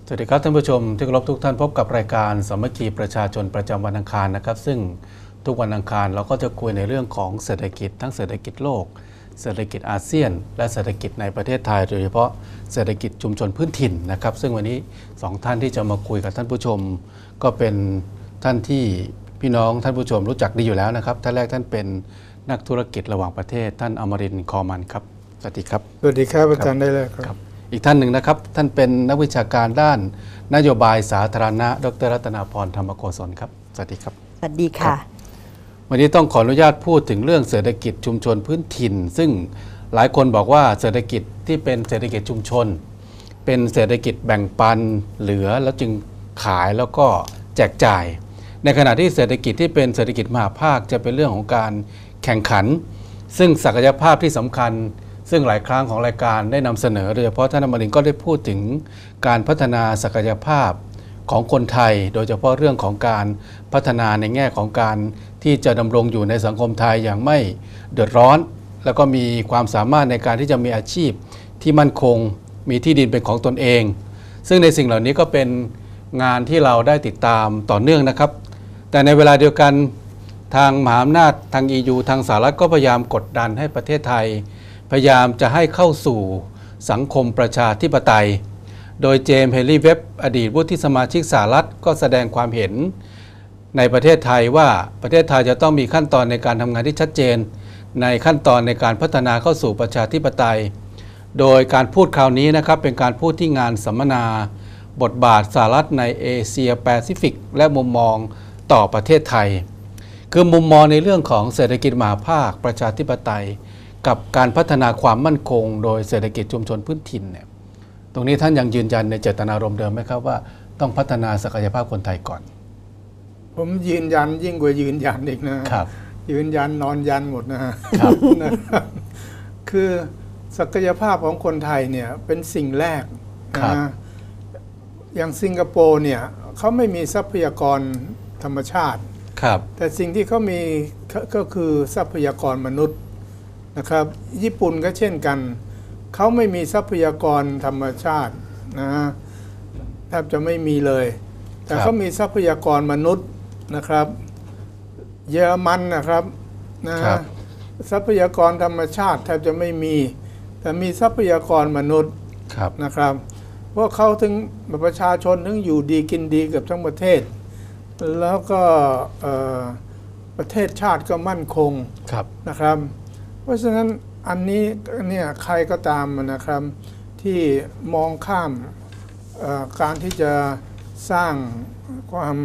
สวัสดีครับท่านผู้ชมที่เคารพทุกท่านพบกับรายการสามัคคีประชาชนประจำวันอังคารนะครับซึ่งทุกวันอังคารเราก็จะคุยในเรื่องของเศรษฐกิจทั้งเศรษฐกิจโลกเศรษฐกิจอาเซียนและเศรษฐกิจในประเทศไทยโดยเฉพาะเศรษฐกิจชุมชนพื้นถิ่นนะครับซึ่งวันนี้2ท่านที่จะมาคุยกับท่านผู้ชมก็เป็นท่านที่พี่น้องท่านผู้ชมรู้จักดีอยู่แล้วนะครับท่านแรกท่านเป็นนักธุรกิจระหว่างประเทศท่านอมรินทร์คอมันครับสวัสดีครับสวัสดีครับอาจารย์ได้เลยครับอีกท่านหนึ่งนะครับท่านเป็นนักวิชาการด้านนโยบายสาธารณะดร.รัตนาพรธรรมโกศลครับสวัสดีครับสวัสดีค่ะวันนี้ต้องขออนุญาตพูดถึงเรื่องเศรษฐกิจชุมชนพื้นถิ่นซึ่งหลายคนบอกว่าเศรษฐกิจที่เป็นเศรษฐกิจชุมชนเป็นเศรษฐกิจแบ่งปันเหลือแล้วจึงขายแล้วก็แจกจ่ายในขณะที่เศรษฐกิจที่เป็นเศรษฐกิจมหาภาคจะเป็นเรื่องของการแข่งขันซึ่งศักยภาพที่สำคัญซึ่งหลายครั้งของรายการได้นำเสนอโดยเฉพาะท่านอมรินทร์ก็ได้พูดถึงการพัฒนาศักยภาพของคนไทยโดยเฉพาะเรื่องของการพัฒนาในแง่ของการที่จะดำรงอยู่ในสังคมไทยอย่างไม่เดือดร้อนแล้วก็มีความสามารถในการที่จะมีอาชีพที่มั่นคงมีที่ดินเป็นของตนเองซึ่งในสิ่งเหล่านี้ก็เป็นงานที่เราได้ติดตามต่อเนื่องนะครับแต่ในเวลาเดียวกันทางมหาอำนาจทาง EU ทางสหรัฐก็พยายามกดดันให้ประเทศไทยพยายามจะให้เข้าสู่สังคมประชาธิปไตยโดยเจมส์เฮนรี่เว็บอดีตวุฒิสมาชิกสหรัฐก็แสดงความเห็นในประเทศไทยว่าประเทศไทยจะต้องมีขั้นตอนในการทำงานที่ชัดเจนในขั้นตอนในการพัฒนาเข้าสู่ประชาธิปไตยโดยการพูดคราวนี้นะครับเป็นการพูดที่งานสัมมนาบทบาทสหรัฐในเอเชียแปซิฟิกและมุมมองต่อประเทศไทยคือมุมมองในเรื่องของเศรษฐกิจมหาภาคประชาธิปไตยกับการพัฒนาความมั่นคงโดยเศรษฐกิจชุมชนพื้นถิ่นเนี่ยตรงนี้ท่านยังยืนยันในเจตนารมณ์เดิมไหมครับว่าต้องพัฒนาศักยภาพคนไทยก่อนผมยืนยันยิ่งกว่ายืนยันอีกนะครับยืนยันนอนยันหมดนะครับคือศักยภาพของคนไทยเนี่ยเป็นสิ่งแรกนะอย่างสิงคโปร์เนี่ยเขาไม่มีทรัพยากรธรรมชาติแต่สิ่งที่เขามีก็คือทรัพยากรมนุษย์นะครับญี่ปุ่นก็เช่นกันเขาไม่มีทรัพยากรธรรมชาตินะแทบจะไม่มีเลยแต่เขามีทรัพยากรมนุษย์นะครับเยอรมันนะครับนะทรัพยากรธรรมชาติแทบจะไม่มีแต่มีทรัพยากรมนุษย์นะครับเพราะเขาถึงประชาชนถึงอยู่ดีกินดีเกือบทั้งประเทศแล้วก็ประเทศชาติก็มั่นคงนะครับเพราะฉะนั้นอันนี้เนี่ยใครก็ตามนะครับที่มองข้ามการที่จะสร้างความ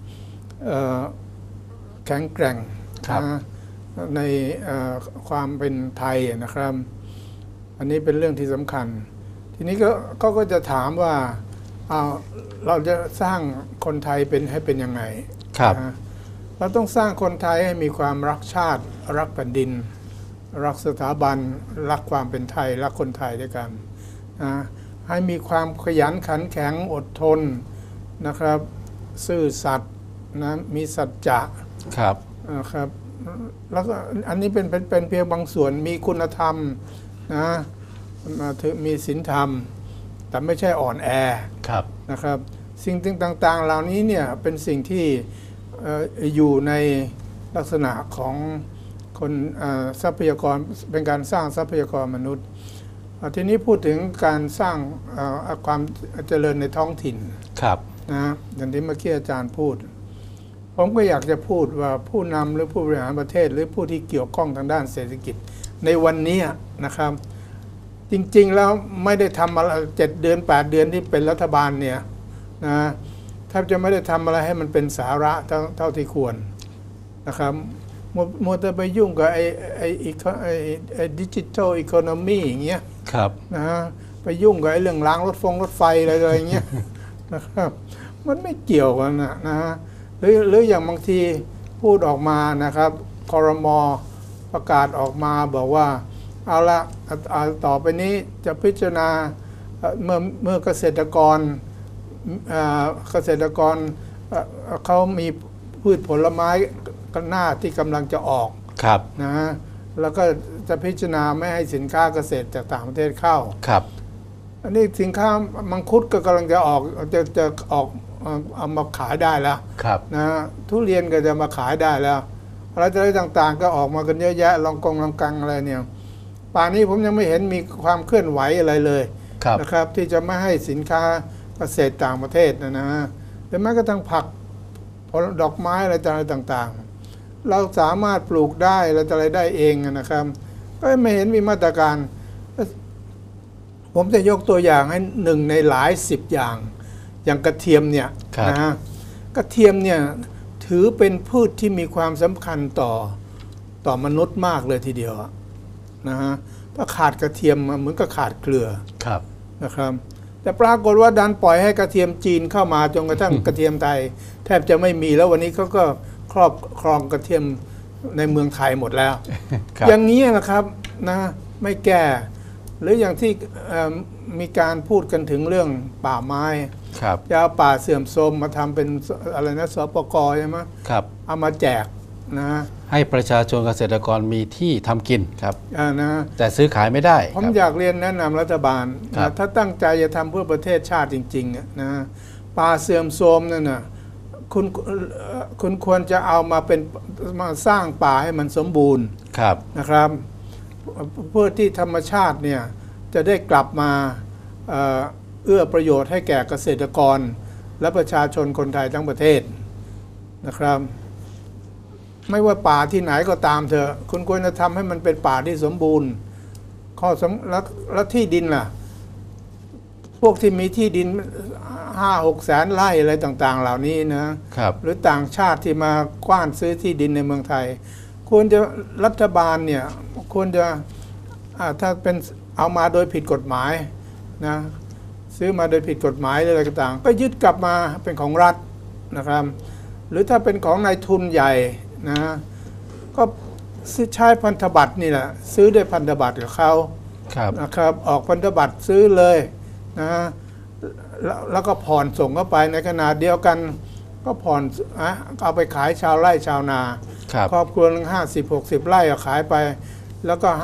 แข็งแกร่งในความเป็นไทยนะครับอันนี้เป็นเรื่องที่สำคัญทีนี้ก็จะถามว่าเราจะสร้างคนไทยให้เป็นยังไงเราต้องสร้างคนไทยให้มีความรักชาติรักแผ่นดินรักสถาบันรักความเป็นไทยรักคนไทยด้วยกันให้มีความขยันขันแข็งอดทนนะครับซื่อสัตย์นะมีสัจจะครับแล้วก็อันนี้เป็นเพียงบางส่วนมีคุณธรรมนะมีศีลธรรมแต่ไม่ใช่อ่อนแอนะครับสิ่งต่างๆเหล่านี้เนี่ยเป็นสิ่งที่อยู่ในลักษณะของคนทรัพยากรเป็นการสร้างทรัพยากรมนุษย์ทีนี้พูดถึงการสร้างความเจริญในท้องถิ่นนะอย่างที่เมื่อกี้อาจารย์พูดผมก็อยากจะพูดว่าผู้นำหรือผู้บริหารประเทศหรือผู้ที่เกี่ยวข้องทางด้านเศรษฐกิจในวันนี้นะครับจริงๆแล้วไม่ได้ทำอะไร7 เดือน 8 เดือนที่เป็นรัฐบาลเนี่ยนะแทบจะไม่ได้ทำอะไรให้มันเป็นสาระเท่าที่ควรนะครับมัวแต่ไปยุ่งกับไอ้ดิจิทัลอีโคโนมีอย่างเงี้ยนะไปยุ่งกับไอ้เรื่องล้างรถไฟอะไรอย่างเงี้ยนะครับมันไม่เกี่ยวกันนะหรืออย่างบางทีพูดออกมานะครับครม.ประกาศออกมาบอกว่าเอาละต่อไปนี้จะพิจารณาเมื่อเกษตรกรเขามีพืชผลไม้หน้าที่กำลังจะออกนะแล้วก็จะพิจารณาไม่ให้สินค้าเกษตรจากต่างประเทศเข้าอันนี้สินค้ามังคุดก็กำลังจะออกจะออกเอามาขายได้แล้วครับนะทุเรียนก็จะมาขายได้แล้วอะไรต่างๆก็ออกมากันเยอะแยะลองกังอะไรเนี่ยป่านนี้ผมยังไม่เห็นมีความเคลื่อนไหวอะไรเลยครับนะครับที่จะไม่ให้สินค้าเกษตรต่างประเทศนะหรือแม้กระทั่งผักผลดอกไม้อะไรต่างๆเราสามารถปลูกได้เราจะอะไรได้เองนะครับก็ไม่เห็นมีมาตรการผมจะยกตัวอย่างให้หนึ่งในหลาย10อย่างอย่างกระเทียมเนี่ยนะฮะกระเทียมเนี่ยถือเป็นพืชที่มีความสำคัญต่อมนุษย์มากเลยทีเดียวนะฮะถ้าขาดกระเทียมเหมือนกับขาดเกลือครับนะครับแต่ปรากฏว่าดันปล่อยให้กระเทียมจีนเข้ามาจนกระทั่ง กระเทียมไทยแทบจะไม่มีแล้ววันนี้เขาก็ครอบครองกระเทียมในเมืองไทยหมดแล้ว อย่างนี้นะครับนะไม่แก้หรืออย่างที่มีการพูดกันถึงเรื่องป่าไม้ครับจะเอาป่าเสื่อมโทรมมาทำเป็นอะไรนะสปกใช่ไหมครับเอามาแจกนะให้ประชาชนเกษตรกรมีที่ทำกินครับนะแต่ซื้อขายไม่ได้ผมครับอยากเรียนแนะนำรัฐบาลครับนะถ้าตั้งใจจะทำเพื่อประเทศชาติจริงๆนะป่าเสื่อมโทรมนั่นนะคุณควรจะเอามาสร้างป่าให้มันสมบูรณ์ครับนะครับเพื่อที่ธรรมชาติเนี่ยจะได้กลับมาเอื้อประโยชน์ให้แก่เกษตรกรและประชาชนคนไทยทั้งประเทศนะครับไม่ว่าป่าที่ไหนก็ตามเถอะคุณควรจะทำให้มันเป็นป่าที่สมบูรณ์แล้วที่ดินล่ะพวกที่มีที่ดิน5-6 แสนไร่อะไรต่างๆเหล่านี้นะครับหรือต่างชาติที่มากว้านซื้อที่ดินในเมืองไทยควรจะรัฐบาลเนี่ยควรจะถ้าเป็นเอามาโดยผิดกฎหมายนะซื้อมาโดยผิดกฎหมายอะไรต่างๆก็ยึดกลับมาเป็นของรัฐนะครับหรือถ้าเป็นของนายทุนใหญ่นะก็ใช้พันธบัตรนี่แหละซื้อด้วยพันธบัตรกับเขาครับนะครับออกพันธบัตรซื้อเลยนะแล้วก็ผ่อนส่งเข้าไปในขณะเดียวกันก็ผ่อนเอาไปขายชาวไร่ชาวนาครับครอบครัวนึง50-60 ไร่ขายไปแล้วก็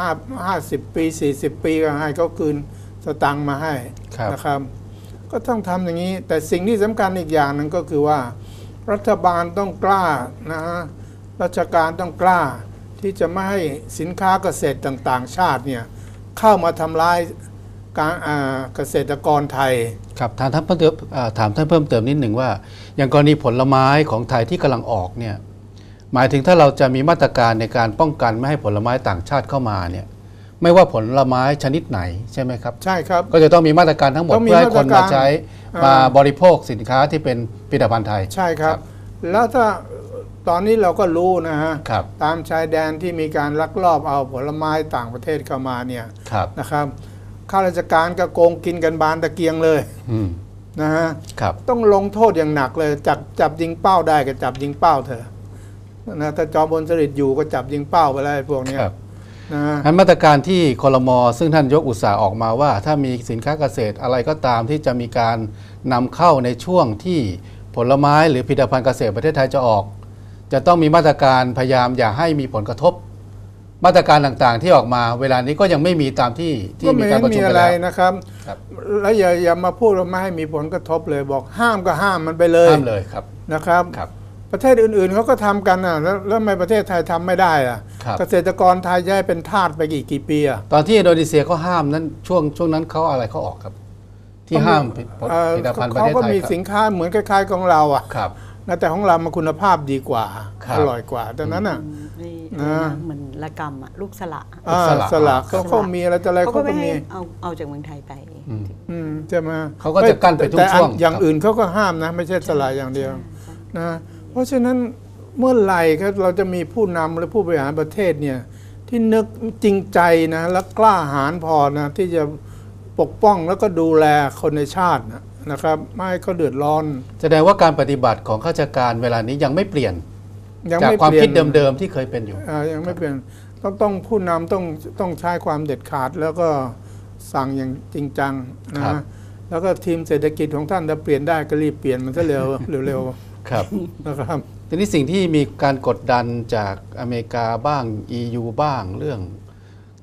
50 ปี40 ปีก็ให้เขาคืนสตังค์มาให้นะครับก็ต้องทำอย่างนี้แต่สิ่งที่สำคัญอีกอย่างหนึ่งก็คือว่ารัฐบาลต้องกล้านะราชการต้องกล้าที่จะไม่ให้สินค้าเกษตรต่างๆชาติเนี่ยเข้ามาทำร้ายการเกษตรกรไทยครับถามท่านเพิ่มเติมนิดหนึ่งว่าอย่างกรณีผลไม้ของไทยที่กำลังออกเนี่ยหมายถึงถ้าเราจะมีมาตรการในการป้องกันไม่ให้ผลไม้ต่างชาติเข้ามาเนี่ยไม่ว่าผลไม้ชนิดไหนใช่ไหมครับใช่ครับก็จะต้องมีมาตรการทั้งหมดเพื่อให้คนมาใช้มาบริโภคสินค้าที่เป็นผลิตภัณฑ์ไทยใช่ครับแล้วถ้าตอนนี้เราก็รู้นะฮะครับตามชายแดนที่มีการลักลอบเอาผลไม้ต่างประเทศเข้ามาเนี่ยครับนะครับข้าราชการก็โกงกินกันบานตะเกียงเลยนะฮะครับต้องลงโทษอย่างหนักเลยจับยิงเป้าได้ก็จับยิงเป้าเถอะนะถ้าจอมพลสฤษดิ์อยู่ก็จับยิงเป้าไปเลยพวกนี้นะมาตรการที่ครม.ซึ่งท่านยกอุตสาห์ออกมาว่าถ้ามีสินค้าเกษตรอะไรก็ตามที่จะมีการนำเข้าในช่วงที่ผลไม้หรือผลิตภัณฑ์เกษตรประเทศไทยจะออก จะต้องมีมาตรการพยายามอย่าให้มีผลกระทบ มาตรการต่างๆที่ออกมาเวลานี้ก็ยังไม่มีตามที่มีการประชุมไปแล้วนะครับแล้วอย่ามาพูดว่าไม่ให้มีผลกระทบเลยบอกห้ามก็ห้ามมันไปเลยห้ามเลยครับนะครับประเทศอื่นๆเขาก็ทำกันนะแล้วทำไมประเทศไทยทำไม่ได้อะเกษตรกรไทยจะให้เป็นทาสไปกี่ปีอะตอนที่อินโดนีเซียเขาห้ามนั้นช่วงนั้นเขาอะไรเขาออกครับที่ห้ามผลิตภัณฑ์ประเทศไทยเขาก็มีสินค้าเหมือนคล้ายๆของเราอะครับแต่ของเรามันคุณภาพดีกว่าอร่อยกว่าดังนั้นอ่ะเหมือนละกรรมลูกสละสละเขามีอะไรอะไรเขาก็มีเอาจากเมืองไทยไปใช่ไหมเขาก็จะกั้นไปทุกช่วงอย่างอื่นเขาก็ห้ามนะไม่ใช่สละอย่างเดียวนะเพราะฉะนั้นเมื่อไหร่เราจะมีผู้นำหรือผู้บริหารประเทศเนี่ยที่นึกจริงใจนะและกล้าหาญพอนะที่จะปกป้องแล้วก็ดูแลคนในชาตินะครับไม่ให้เขาเดือดร้อนแสดงว่าการปฏิบัติของข้าราชการเวลานี้ยังไม่เปลี่ยนจากความคิดเดิมๆที่เคยเป็นอยู่ยังไม่เปลี่ยนต้องผู้นำต้องใช้ความเด็ดขาดแล้วก็สั่งอย่างจริงจังนะแล้วก็ทีมเศรษฐกิจของท่านถ้าเปลี่ยนได้ก็รีบเปลี่ยนมันซะเร็วครับนะครับทีนี้สิ่งที่มีการกดดันจากอเมริกาบ้าง EU บ้างเรื่อง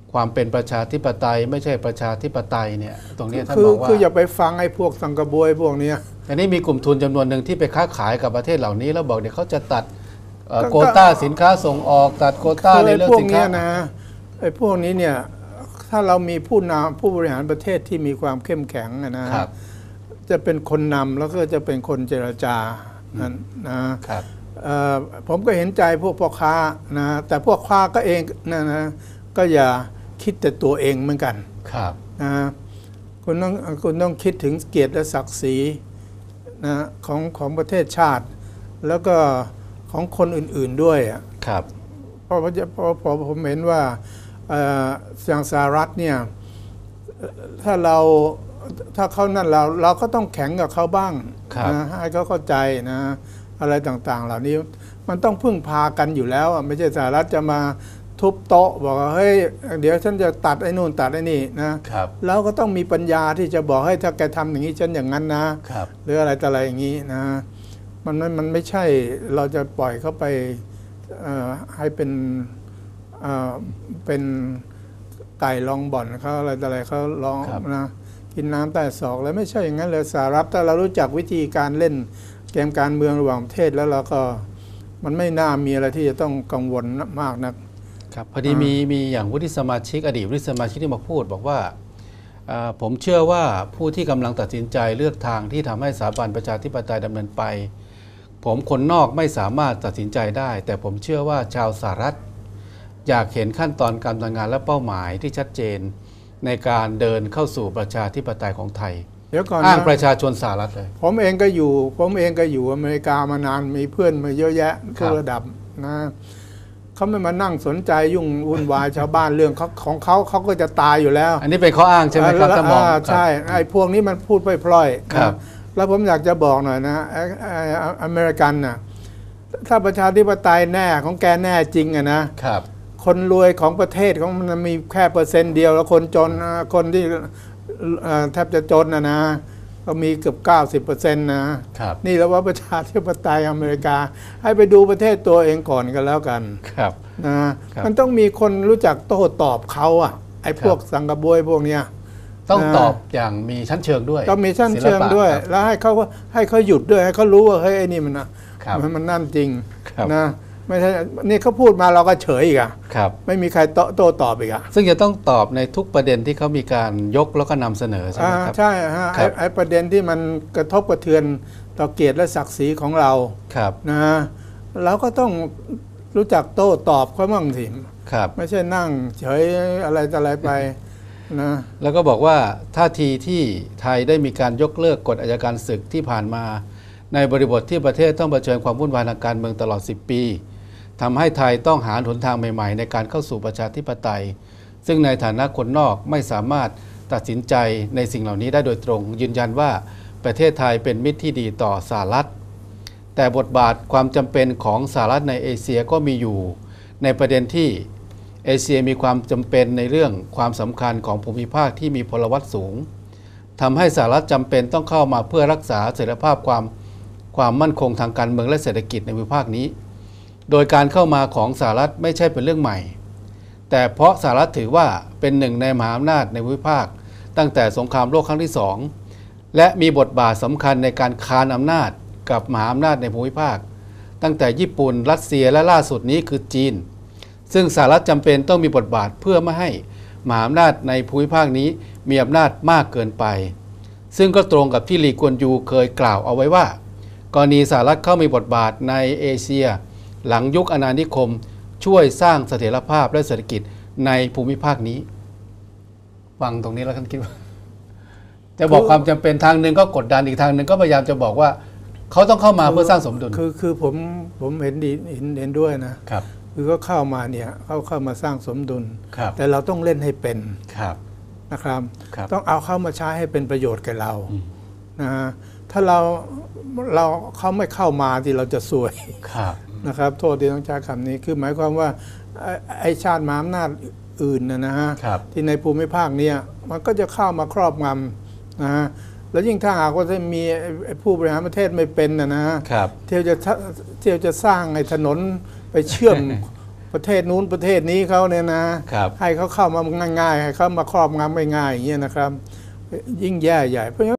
ความเป็นประชาธิปไตยไม่ใช่ประชาธิปไตยเนี่ยตรงนี้ท่านคือบอกว่าคืออย่าไปฟังไอ้พวกสังกะบวยพวกเนี้ยแต่นี่มีกลุ่มทุนจำนวนหนึ่งที่ไปค้าขายกับประเทศเหล่านี้แล้วบอกเดี๋ยวเขาจะตัดก็โควต้าสินค้าส่งออกตัดโควต้าในเรื่องสินค้าไอ้พวกนี้เนี่ยถ้าเรามีผู้นำผู้บริหารประเทศที่มีความเข้มแข็งนะครับ จะเป็นคนนำแล้วก็จะเป็นคนเจรจานะครับ ผมก็เห็นใจพวกพ่อค้านะแต่พวกค้าก็เองนะก็อย่าคิดแต่ตัวเองเหมือนกันครับนะคุณต้องคิดถึงเกียรติและศักดิ์ศรีนะของประเทศชาติ แล้วก็ของคนอื่นๆด้วยอ่ะครับเพราะผมเห็นว่าอย่างสหรัฐเนี่ยถ้าเขานั่นเราก็ต้องแข็งกับเขาบ้างนะให้เขาเข้าใจนะอะไรต่างๆเหล่านี้มันต้องพึ่งพากันอยู่แล้วไม่ใช่สหรัฐจะมาทุบโต๊ะบอกว่าเฮ้ยเดี๋ยวฉันจะตัดไอ้นู่นตัดไอ้นี่นะครับเราก็ต้องมีปัญญาที่จะบอกให้ถ้าแกทำอย่างนี้ฉันอย่างนั้นนะครับ หรืออะไรต่ออะไรอย่างนี้นะมันไม่ใช่เราจะปล่อยเขาไปให้เป็นไก่ลองบ่อนเขาอะไรต่ออะไรเขาลองนะกินน้ำใต้ศอกแล้วไม่ใช่อย่างนั้นเลยสหรัฐถ้าเรารู้จักวิธีการเล่นเกมการเมืองระหว่างประเทศแล้วเราก็มันไม่น่ามีอะไรที่จะต้องกังวลมากนักครับพอดีมีอย่างวุฒิสมาชิกอดีตวุฒิสมาชิกที่มาพูดบอกว่าผมเชื่อว่าผู้ที่กำลังตัดสินใจเลือกทางที่ทำให้สถาบันประชาธิปไตยดำเนินไปผมคนนอกไม่สามารถตัดสินใจได้แต่ผมเชื่อว่าชาวสหรัฐอยากเห็นขั้นตอนการทำงานและเป้าหมายที่ชัดเจนในการเดินเข้าสู่ประชาธิปไตยของไทยเดี๋ยวก่อนอ้างประชาชนสหรัฐเลยผมเองก็อยู่อเมริกามานานมีเพื่อนมาเยอะแยะทุกระดับนะเขาไม่มานั่งสนใจยุ่งวุ่นวายชาวบ้านเรื่องของเขาก็จะตายอยู่แล้วอันนี้เป็นข้ออ้างใช่ไหมครับท่านมองใช่ไอ้พวกนี้มันพูดพล่อยๆครับแล้วผมอยากจะบอกหน่อยนะอเมริกันนะถ้าประชาธิปไตยแน่ของแกแน่จริงอะนะครับคนรวยของประเทศของมันมีแค่%เดียวแล้วคนจนคนที่แทบจะจนนะก็มีเกือบ90%นะครับนี่แล้วว่าประชาธิปไตยอเมริกาให้ไปดูประเทศตัวเองก่อนกันแล้วกันครับนะมันต้องมีคนรู้จักโต้ตอบเขาอ่ะไอ้พวกสังกะบวยพวกเนี้ยต้องตอบอย่างมีชั้นเชิงด้วยต้องมีชั้นเชิงด้วยแล้วให้เขาหยุดด้วยให้เขารู้ว่าเฮ้ยไอ้นี่มันนั่นจริงนะไม่ใช่นี่เขาพูดมาเราก็เฉยอีกอ่ะไม่มีใครโต้ตอบอีกอ่ะซึ่งจะต้องตอบในทุกประเด็นที่เขามีการยกแล้วก็นำเสนอใช่ไหมครับใช่ฮะไอ้ประเด็นที่มันกระทบกระเทือนต่อเกียรติและศักดิ์ศรีของเรานะเราก็ต้องรู้จักโต้ตอบเขาบ้างสิไม่ใช่นั่งเฉยอะไรไปนะแล้วก็บอกว่าท่าทีที่ไทยได้มีการยกเลิกกฎอัยการศึกที่ผ่านมาในบริบทที่ประเทศต้องเผชิญความวุ่นวายทางการเมืองตลอด10 ปีทำให้ไทยต้องหาหนทางใหม่ๆในการเข้าสู่ประชาธิปไตยซึ่งในฐานะคนนอกไม่สามารถตัดสินใจในสิ่งเหล่านี้ได้โดยตรงยืนยันว่าประเทศไทยเป็นมิตรที่ดีต่อสหรัฐแต่บทบาทความจำเป็นของสหรัฐในเอเชียก็มีอยู่ในประเด็นที่เอเชียมีความจำเป็นในเรื่องความสำคัญของภูมิภาคที่มีพลวัตสูงทำให้สหรัฐจำเป็นต้องเข้ามาเพื่อรักษาเสถียรภาพความมั่นคงทางการเมืองและเศรษฐกิจในภูมิภาคนี้โดยการเข้ามาของสหรัฐไม่ใช่เป็นเรื่องใหม่แต่เพราะสหรัฐถือว่าเป็นหนึ่งในมหาอำนาจในภูมิภาคตั้งแต่สงครามโลกครั้งที่2และมีบทบาทสำคัญในการคานอำนาจกับมหาอำนาจในภูมิภาคตั้งแต่ญี่ปุ่นรัสเซียและล่าสุดนี้คือจีนซึ่งสหรัฐจำเป็นต้องมีบทบาทเพื่อไม่ให้มหาอำนาจในภูมิภาคนี้มีอำนาจมากเกินไปซึ่งก็ตรงกับที่ลีกวนยูเคยกล่าวเอาไว้ว่ากรณีสหรัฐเข้ามีบทบาทในเอเชียหลังยุคอาณานิคมช่วยสร้างเสถียรภาพและเศรษฐกิจในภูมิภาคนี้ฟังตรงนี้แล้วท่านคิดว่าจะบอกความจำเป็นทางหนึ่งก็กดดันอีกทางหนึ่งก็พยายามจะบอกว่าเขาต้องเข้ามาเพื่อสร้างสมดุลคือผมเห็นด้วยนะครับคือก็เข้ามาเนี่ยเข้ามาสร้างสมดุลแต่เราต้องเล่นให้เป็นนะครับต้องเอาเข้ามาใช้ให้เป็นประโยชน์แก่เรานะถ้าเขาไม่เข้ามาที่เราจะซวยนะครับโทษที่ต้องใช้คำนี้คือหมายความว่าไอ้ชาติมหาอำนาจอื่นนะฮะที่ในภูมิภาคนี้มันก็จะเข้ามาครอบงำนะฮะแล้วยิ่งถ้าหากว่าจะมีผู้บริหารประเทศไม่เป็นนะฮะเที่ยวจะสร้างไอ้ถนนไปเชื่อมประเทศนู้นประเทศนี้เขาเนี่ยนะครับให้เขาเข้ามาง่ายๆให้เขามาครอบงำง่ายๆอย่างเงี้ยนะครับยิ่งแย่ใหญ่เพราะ